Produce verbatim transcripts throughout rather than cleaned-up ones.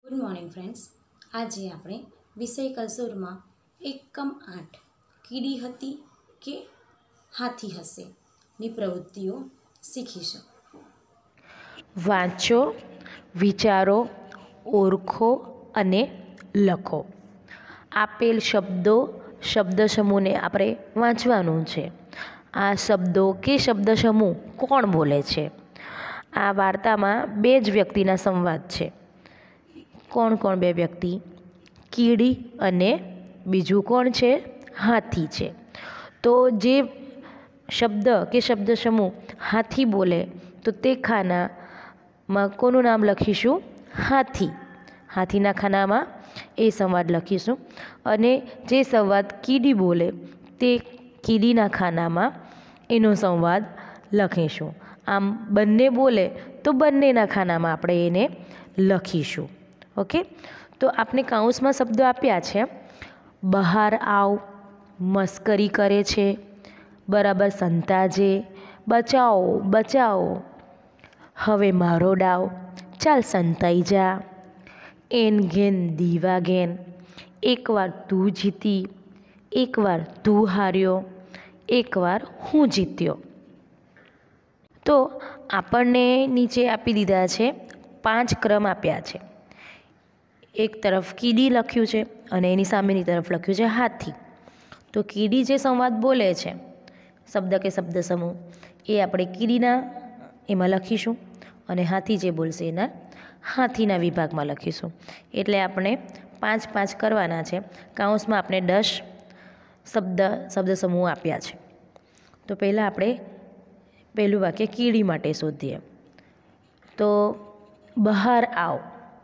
Good morning friends. आज આપણે વિષય કસૂરમાં એકમ આઠ કીડી હતી કે હાથી હશે ની પ્રવૃત્તિઓ શીખીશું। વાંચો, વિચારો, ઓળખો અને લખો। આપેલ શબ્દો શબ્દ સમૂહને આપણે વાંચવાનું છે। આ શબ્દો કે શબ્દ સમૂહ કોણ બોલે છે? આ વાર્તામાં બે જ વ્યક્તિના સંવાદ છે। કોણ કોણ બે વ્યક્તિ? કીડી અને બીજું કોણ છે? હાથી છે। તો જે શબ્દ કે શબ્દ સમૂહ હાથી બોલે તો તે ખાનામાં કોનું નામ લખીશું? હાથી। હાથીના ખાનામાં એ સંવાદ લખીશું અને જે સંવાદ કીડી બોલે તે કીડીના ખાનામાં એનો સંવાદ લખીશું। આમ બંને બોલે તો બંનેના ખાનામાં આપણે એને લખીશું। ઓકે, તો આપણે કાઉન્સમાં શબ્દો આપ્યા છે। બહાર આવ, મસ્કરી કરે છે, બરાબર સંતાજે, બચાવો બચાવો, હવે મારો ડાવ, ચાલ સંતાઈ જા, એન ઘેન દીવા ઘેન, એકવાર તું જીતી, એકવાર તું હાર્યો, એકવાર હું જીત્યો। તો આપણને નીચે આપી દીધા છે, પાંચ ક્રમ આપ્યા છે। એક તરફ કીડી લખ્યું છે અને એની સામેની તરફ લખ્યું છે હાથી। તો કીડી જે સંવાદ બોલે છે, શબ્દ કે શબ્દ સમૂહ, એ આપણે કીડીના એમાં લખીશું અને હાથી જે બોલશે એના હાથીના વિભાગમાં લખીશું। એટલે આપણે પાંચ પાંચ કરવાના છે। કાઉન્સમાં આપણે દસ શબ્દ શબ્દ સમૂહ આપ્યા છે। તો પહેલાં આપણે પહેલું વાક્ય કીડી માટે શોધીએ। તો બહાર આવ,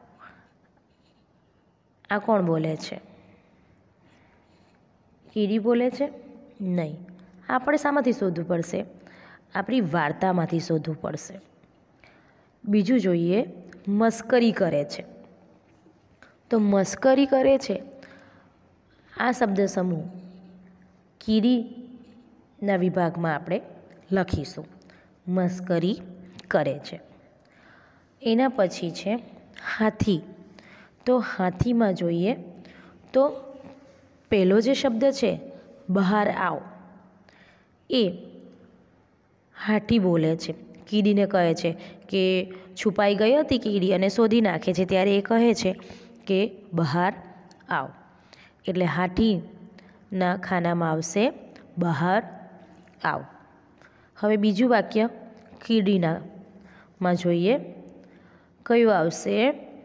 આ કોણ બોલે છે? કીડી બોલે છે? નહીં। આપણે શામાંથી શોધવું પડશે? આપણી વાર્તામાંથી શોધવું પડશે। બીજું જોઈએ, મસ્કરી કરે છે। તો મસ્કરી કરે છે આ શબ્દ સમૂહ કીડીના વિભાગમાં આપણે લખીશું। મસ્કરી કરે છે। એના પછી છે હાથી। તો હાથીમાં જોઈએ તો પહેલો જે શબ્દ છે બહાર આવ, એ હાથી બોલે છે, કીડીને કહે છે કે છુપાઈ ગઈ હતી કીડી અને શોધી નાખે છે, ત્યારે એ કહે છે કે બહાર આવ। એટલે હાથીના ખાનામાં આવશે બહાર આવ। હવે બીજું વાક્ય કીડીનામાં જોઈએ, કયું આવશે?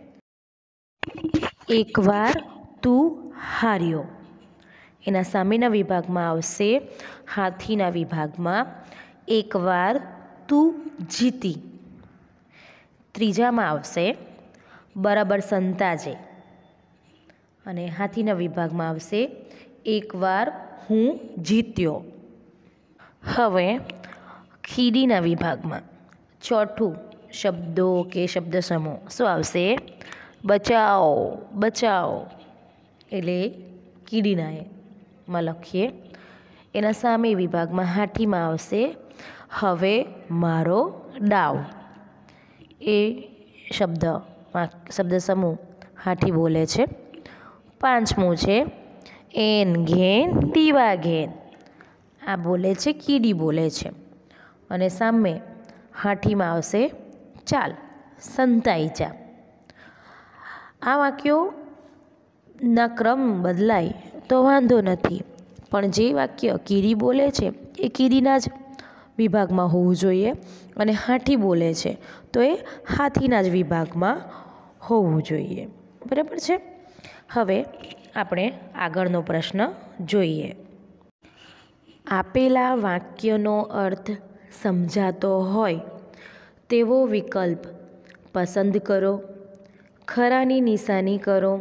એકવાર તું હાર્યો। એના સામેના વિભાગમાં આવશે હાથીના વિભાગમાં એકવાર તું જીતી। ત્રીજામાં આવશે બરાબર સંતાજે અને હાથીના વિભાગમાં આવશે એકવાર હું જીત્યો। હવે કીડીના વિભાગમાં ચોથું શબ્દો કે શબ્દ સમૂહ શું આવશે? બચાવો બચાવો, એટલે કીડીના એમાં લખીએ। એના સામે વિભાગમાં હાથીમાં આવશે હવે મારો ડાવ। એ શબ્દમાં શબ્દ સમૂહ હાથી બોલે છે। પાંચમું છે એન ઘેન દીવા ઘેન, આ બોલે છે કીડી બોલે છે અને સામે હાથીમાં આવશે ચાલ સંતાઈ જા। આ વાક્યોના ક્રમ બદલાય તો વાંધો નથી, પણ જે વાક્ય કીડી બોલે છે એ કીડીના જ વિભાગમાં હોવું જોઈએ અને હાથી બોલે છે તો એ હાથીના જ વિભાગમાં હોવું જોઈએ। બરાબર છે? હવે આપણે આગળનો પ્રશ્ન જોઈએ। આપેલા વાક્યનો અર્થ સમજાતો હોય તેવો વિકલ્પ પસંદ કરો, ખરાની નિશાની કરો।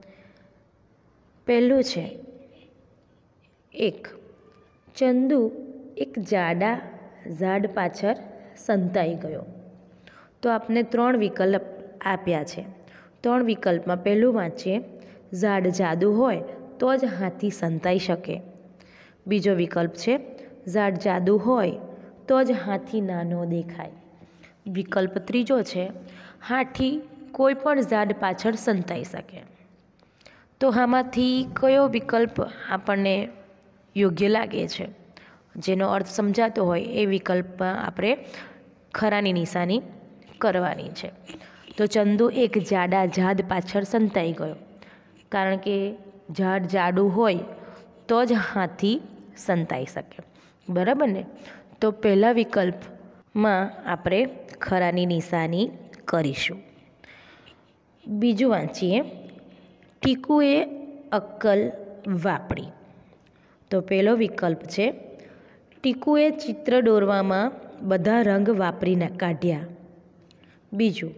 પહેલું છે, એક, ચંદુ એક જાડા ઝાડ પાછળ સંતાઈ ગયો। તો આપને ત્રણ વિકલ્પ આપ્યા છે। ત્રણ વિકલ્પમાં પહેલું વાંચીએ, ઝાડ જાડુ હોય તો જ હાથી સંતાઈ શકે। બીજો વિકલ્પ છે, ઝાડ જાડુ હોય તો જ હાથી નાનો દેખાય। વિકલ્પ ત્રીજો છે, હાથી કોઈ પણ ઝાડ પાછળ સંતાઈ શકે. તો આમાંથી કયો વિકલ્પ આપણને યોગ્ય લાગે છે? જેનો અર્થ સમજાતો હોય એ વિકલ્પ આપણે ખરાની નિશાની કરવાની છે. તો ચંદુ એક જાડા ઝાડ પાછળ સંતાઈ ગયો, કારણ કે ઝાડ જાડું હોય તો જ હાથી સંતાઈ શકે, બરાબર ને? તો પહેલા વિકલ્પમાં આપણે ખરાની નિશાની કરીશું. બીજું વાંચીએ. ટીકુએ અક્કલ વાપરી. તો પહેલો વિકલ્પ છે ટીકુએ ચિત્ર દોરવામાં બધા રંગ વાપરીને કાઢ્યા. બીજું,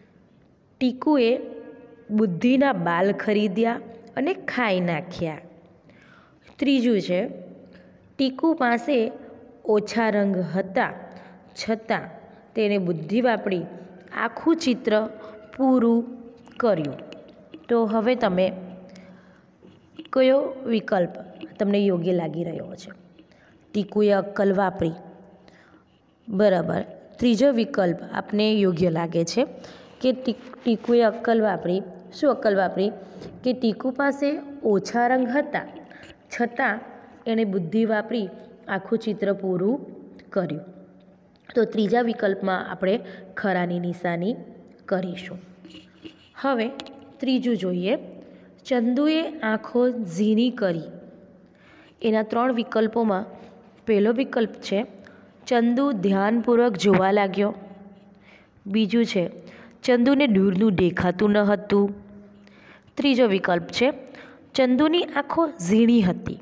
ટીકુએ બુદ્ધિના બાલ ખરીદ્યા અને ખાઈ નાખ્યા. ત્રીજું છે ટીકુ પાસે ઓછા રંગ હતા છતાં તેણે બુદ્ધિ વાપરી આખું ચિત્ર પૂરું કર્યું. તો હવે તમે કયો વિકલ્પ તમને યોગ્ય લાગી રહ્યો છે? ટીકુએ અક્કલ વાપરી, બરાબર. ત્રીજો વિકલ્પ આપને યોગ્ય લાગે છે કે ટીકુએ અક્કલ વાપરી. શું અક્કલ વાપરી? કે ટીકુ પાસે ઓછા રંગ હતા છતાં એણે બુદ્ધિ વાપરી આખું ચિત્ર પૂરું કર્યું. તો ત્રીજા વિકલ્પમાં આપણે ખરાની નિશાની કરીશું. હવે ત્રીજું જોઈએ. ચંદુએ આંખો ઝીણી કરી. એના ત્રણ વિકલ્પોમાં પહેલો વિકલ્પ છે ચંદુ ધ્યાનપૂર્વક જોવા લાગ્યો. બીજું છે ચંદુને દૂરનું દેખાતું ન હતું. ત્રીજો વિકલ્પ છે ચંદુની આંખો ઝીણી હતી.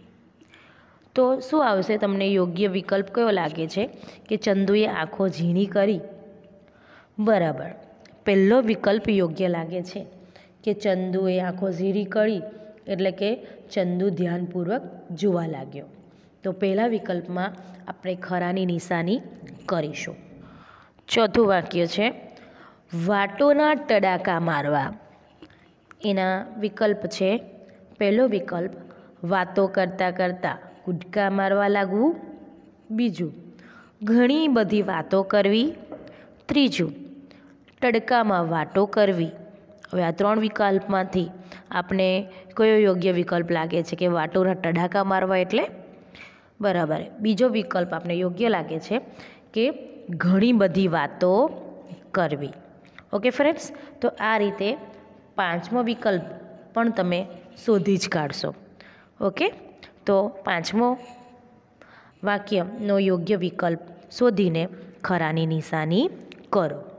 તો શું આવશે? તમને યોગ્ય વિકલ્પ કયો લાગે છે કે ચંદુએ આંખો ઝીણી કરી? બરાબર, પહેલો વિકલ્પ યોગ્ય લાગે છે કે ચંદુએ આંખો ઝીણી કરી એટલે કે ચંદુ ધ્યાનપૂર્વક જોવા લાગ્યો. તો પહેલા વિકલ્પમાં આપણે ખરાની નિશાની કરીશું. ચોથું વાક્ય છે વાટોના તડાકા મારવા. એના વિકલ્પ છે પહેલો વિકલ્પ વાતો કરતાં કરતાં કૂદકા મારવા લાગવું. બીજું, ઘણી બધી વાતો કરવી. ત્રીજું, તડકામાં વાતો કરવી. હવે આ ત્રણ વિકલ્પમાંથી આપને કયો યોગ્ય વિકલ્પ લાગે છે કે વાટોના તડાકા મારવા એટલે? બરાબર, બીજો વિકલ્પ આપને યોગ્ય લાગે છે કે ઘણી બધી વાતો કરવી. ઓકે ફ્રેન્ડ્સ, તો આ રીતે પાંચમો વિકલ્પ પણ તમે શોધી જ કાઢશો. ઓકે, તો પાંચમો વાક્યનો યોગ્ય વિકલ્પ શોધીને ખરાની નિશાની કરો.